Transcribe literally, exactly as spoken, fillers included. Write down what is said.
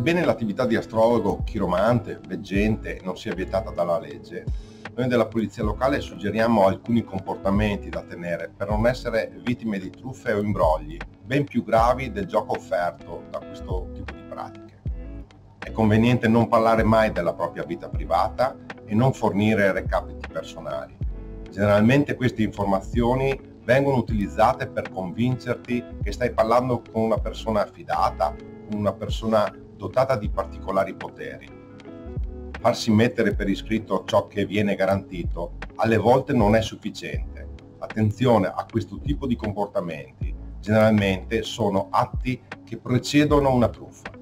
Sebbene l'attività di astrologo, chiromante, veggente non sia vietata dalla legge, noi della Polizia Locale suggeriamo alcuni comportamenti da tenere per non essere vittime di truffe o imbrogli ben più gravi del gioco offerto da questo tipo di pratiche. È conveniente non parlare mai della propria vita privata e non fornire recapiti personali. Generalmente queste informazioni vengono utilizzate per convincerti che stai parlando con una persona affidata, con una persona dotata di particolari poteri. Farsi mettere per iscritto ciò che viene garantito alle volte non è sufficiente. Attenzione a questo tipo di comportamenti, generalmente sono atti che precedono una truffa.